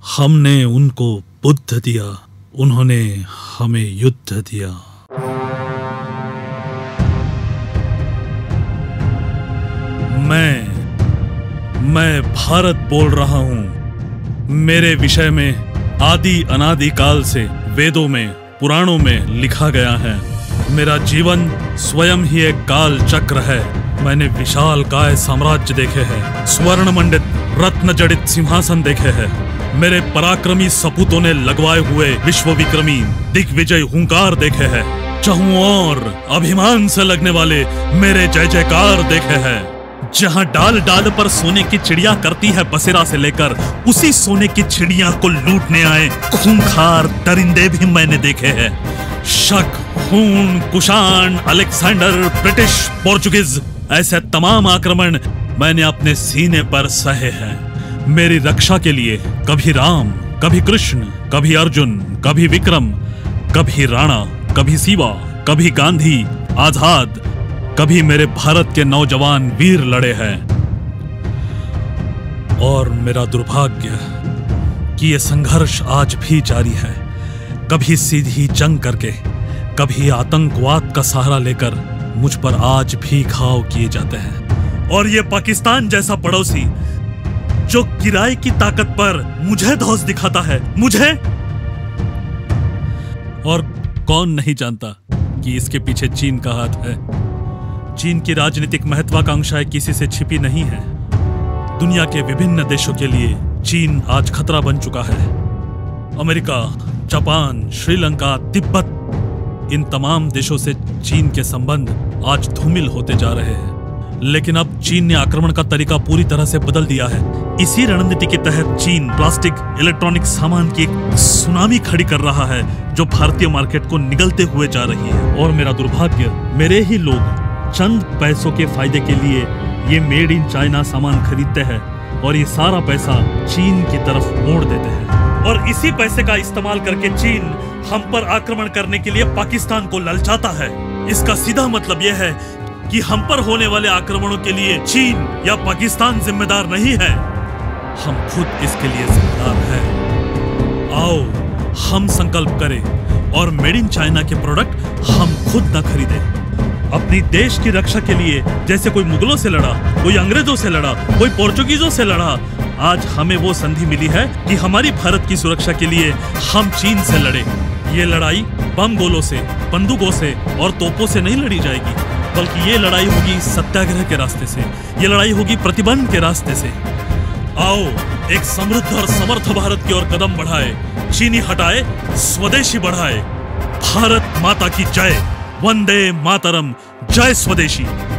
हमने उनको बुद्ध दिया, उन्होंने हमें युद्ध दिया। मैं भारत बोल रहा हूं। मेरे विषय में आदि अनादि काल से वेदों में, पुराणों में लिखा गया है। मेरा जीवन स्वयं ही एक काल चक्र है। मैंने विशाल काय साम्राज्य देखे हैं, स्वर्ण मंडित रत्न जड़ित सिंहासन देखे हैं। मेरे पराक्रमी सपूतों ने लगवाए हुए विश्व विक्रमी दिग्विजय हुंकार देखे हैं। चाहूं और अभिमान से लगने वाले मेरे जय जयकार देखे हैं। जहां डाल डाल पर सोने की चिड़िया करती है बसेरा से लेकर, उसी सोने की चिड़िया को लूटने आए खूंखार दरिंदे भी मैंने देखे हैं। शक, हून, कुषाण, अलेक्जेंडर, ब्रिटिश, पोर्चुगीज, ऐसे तमाम आक्रमण मैंने अपने सीने पर सहे हैं। मेरी रक्षा के लिए कभी राम, कभी कृष्ण, कभी अर्जुन, कभी विक्रम, कभी राणा, कभी शिवा, कभी गांधी, आजाद, कभी मेरे भारत के नौजवान वीर लड़े हैं। और मेरा दुर्भाग्य कि ये संघर्ष आज भी जारी है। कभी सीधी जंग करके, कभी आतंकवाद का सहारा लेकर मुझ पर आज भी घाव किए जाते हैं। और ये पाकिस्तान जैसा पड़ोसी जो किराए की ताकत पर मुझे धौंस दिखाता है, मुझे। और कौन नहीं जानता कि इसके पीछे चीन का हाथ है। चीन की राजनीतिक महत्वाकांक्षाएं किसी से छिपी नहीं है। दुनिया के विभिन्न देशों के लिए चीन आज खतरा बन चुका है। अमेरिका, जापान, श्रीलंका, तिब्बत, इन तमाम देशों से चीन के संबंध आज धूमिल होते जा रहे हैं। लेकिन अब चीन ने आक्रमण का तरीका पूरी तरह से बदल दिया है। इसी रणनीति के तहत चीन प्लास्टिक, इलेक्ट्रॉनिक सामान की एक सुनामी खड़ी कर रहा है जो भारतीय मार्केट को निगलते हुए जा रही है। और मेरा दुर्भाग्य, मेरे ही लोग चंद पैसों के फायदे के लिए ये मेड इन चाइना सामान खरीदते हैं और ये सारा पैसा चीन की तरफ मोड़ देते हैं। और इसी पैसे का इस्तेमाल करके चीन हम पर आक्रमण करने के लिए पाकिस्तान को ललचाता है। इसका सीधा मतलब यह है कि हम पर होने वाले आक्रमणों के लिए चीन या पाकिस्तान जिम्मेदार नहीं है, हम खुद इसके लिए जिम्मेदार हैं। आओ हम संकल्प करें और मेड इन चाइना के प्रोडक्ट हम खुद न खरीदें। अपनी देश की रक्षा के लिए जैसे कोई मुगलों से लड़ा, कोई अंग्रेजों से लड़ा, कोई पोर्चुगीजों से लड़ा, आज हमें वो संधि मिली है कि हमारी भारत की सुरक्षा के लिए हम चीन से लड़े। ये लड़ाई बम गोलों से, बंदूकों से और तोपों से नहीं लड़ी जाएगी, बल्कि ये लड़ाई होगी सत्याग्रह के रास्ते से। ये लड़ाई होगी प्रतिबंध के रास्ते से। आओ एक समृद्ध और समर्थ भारत की ओर कदम बढ़ाए, चीनी हटाए, स्वदेशी बढ़ाए। भारत माता की जय। वंदे मातरम। जय स्वदेशी।